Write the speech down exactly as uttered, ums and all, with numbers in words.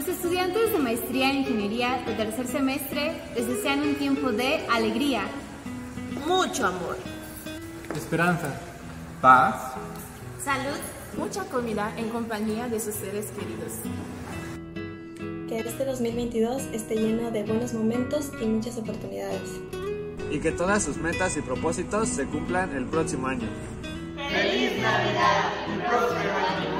Los estudiantes de Maestría en Ingeniería de tercer semestre les desean un tiempo de alegría, mucho amor, esperanza, paz, salud, mucha comida en compañía de sus seres queridos. Que este dos mil veintidós esté lleno de buenos momentos y muchas oportunidades. Y que todas sus metas y propósitos se cumplan el próximo año. ¡Feliz Navidad! El próximo año.